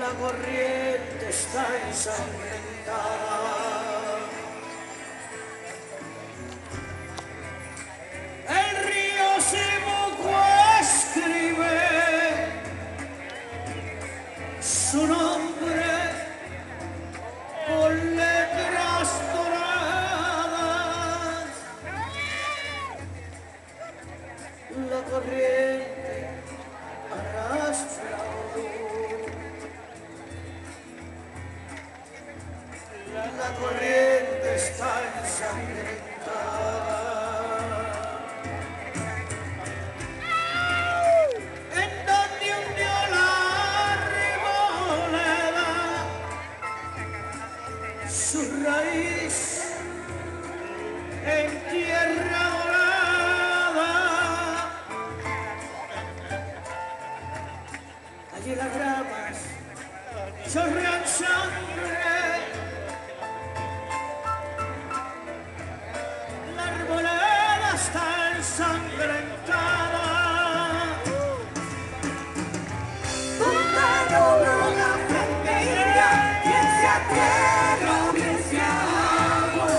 La corriente está ensangrentada. El río Simuco escribe su nombre con letras doradas. La corriente arrastra la corriente está ensangrentada. En donde hundió la arboleda su raíz en tierra dorada. Allí las ramas chorrean sangre. Está ensangrentada. Donde dobla la frontera, bien sea tierra o bien sea agua,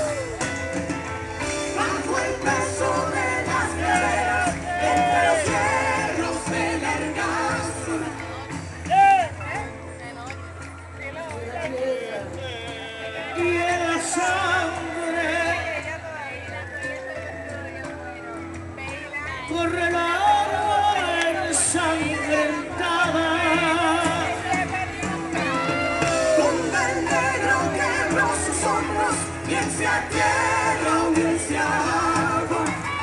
bajo el peso de las guerreras, entre los hierros de la argamasa. Y en la sangre corre la agua ensangrentada. Donde el negro quebró sus hombros, bien sea tierra o bien sea agua,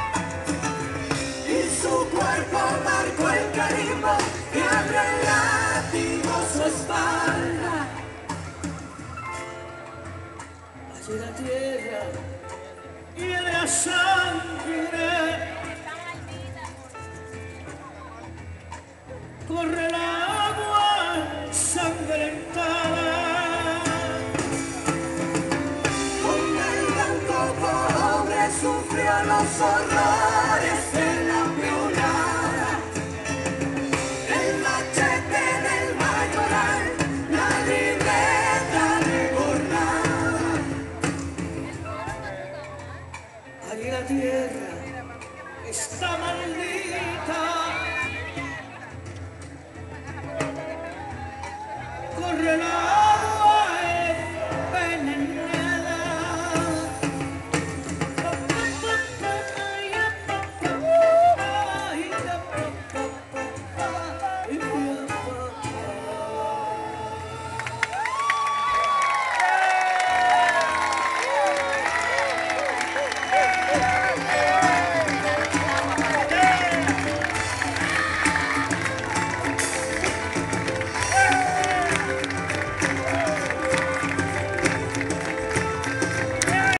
y su cuerpo marcó el carimbo que abre el látigo su espalda. Allí la tierra y en la sangre corre la agua ensangrentada. Donde el blanco pobre sufrió los horrores de la peonada, el machete del mayoral, la libreta de jornada. Allí la tierra está maldita. Corre la